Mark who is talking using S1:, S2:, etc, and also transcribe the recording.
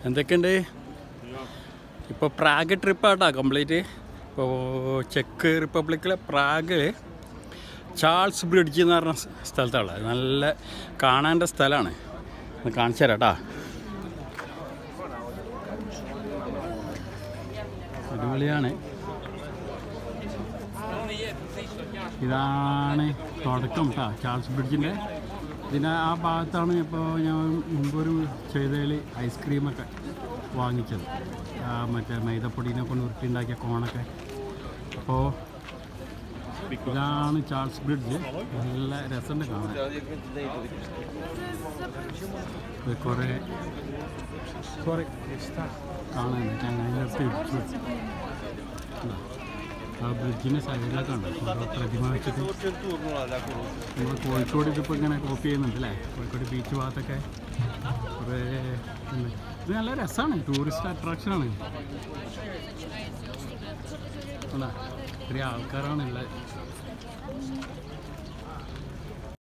S1: എന്തൊക്കെയുണ്ട്? ഇപ്പോൾ പ്രാഗ് ട്രിപ്പാട്ടോ കംപ്ലീറ്റ്. ഇപ്പോൾ ചെക്ക് റിപ്പബ്ലിക്കിലെ പ്രാഗ് ചാൾസ് ബ്രിഡ്ജ് എന്ന് പറഞ്ഞ സ്ഥലത്താണ്. നല്ല കാണേണ്ട സ്ഥലമാണ്. ഒന്ന് കാണിച്ചു തരാം കേട്ടോ. അടിപൊളിയാണ്. ഇതാണ് തുടക്കം കേട്ടോ ചാൾസ് ബ്രിഡ്ജിൻ്റെ. ഇതിൻ്റെ ആ ഭാഗത്താണ് ഇപ്പോൾ ഞാൻ മുമ്പൊരു ചെയ്തതിൽ ഐസ്ക്രീമൊക്കെ വാങ്ങിച്ചത്. മറ്റേ മൈദപ്പൊടീനെ കൊണ്ട് ഉരുട്ടിയുണ്ടാക്കിയ കോണൊക്കെ. അപ്പോൾ ഇതാണ് ചാൾസ് ബ്രിഡ്ജ്. നല്ല രസമുണ്ട് കാണാൻ. കുറേ കാണാൻ ചങ്ങായിരത്തി ആ ബ്രിഡ്ജിൻ്റെ സൈഡിലൊക്കെ ഉണ്ട് ഓരോ പ്രതിമ വെച്ചിട്ട്. നമ്മൾ കോഴിക്കോട് ഇതിപ്പോൾ ഇങ്ങനെ കോപ്പി ചെയ്യുന്നുണ്ട് അല്ലേ? കോഴിക്കോട് ബീച്ച് ഭാഗത്തൊക്കെ കുറേ ഉണ്ട്. ഇത് നല്ല രസമാണ്, ടൂറിസ്റ്റ് അട്രാക്ഷനാണ്. അല്ല ഇത്രയും ആൾക്കാരാണ് ഉള്ളത്.